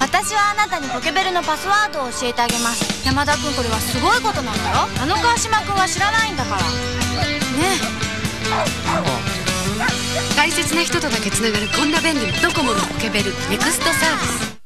私はあなたにポケベルのパスワードを教えてあげます。山田君、これはすごいことなんだよ。川島君は知らないんだからね。 大切な人とだけつながるこんな便利なドコモのポケベルネクストサービス。